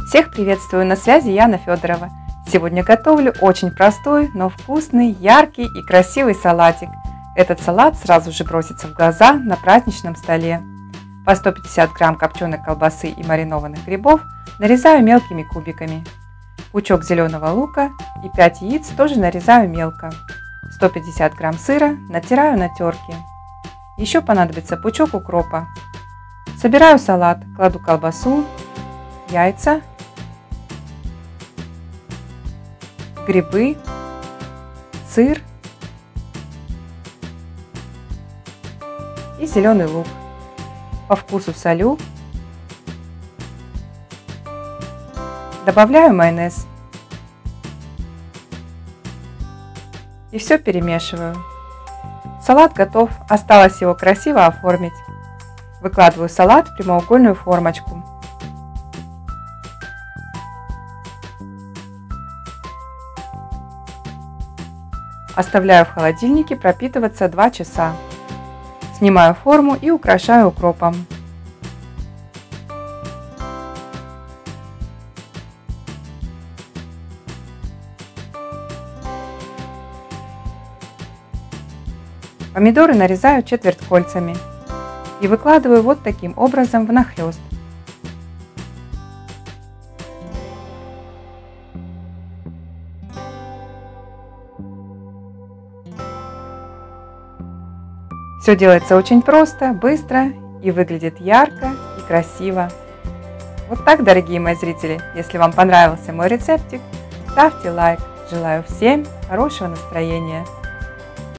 Всех приветствую, на связи Яна Федорова. Сегодня готовлю очень простой, но вкусный, яркий и красивый салатик. Этот салат сразу же бросится в глаза на праздничном столе. По 150 грамм копченой колбасы и маринованных грибов нарезаю мелкими кубиками. Пучок зеленого лука и 5 яиц тоже нарезаю мелко. 150 грамм сыра натираю на терке. Еще понадобится пучок укропа. Собираю салат, кладу колбасу, яйца, грибы, сыр и зеленый лук. По вкусу солю. Добавляю майонез. И все перемешиваю. Салат готов, осталось его красиво оформить. Выкладываю салат в прямоугольную формочку. Оставляю в холодильнике пропитываться 2 часа. Снимаю форму и украшаю укропом. Помидоры нарезаю четвертькольцами и выкладываю вот таким образом внахлёст. Все делается очень просто, быстро и выглядит ярко и красиво. Вот так, дорогие мои зрители, если вам понравился мой рецептик, ставьте лайк. Желаю всем хорошего настроения.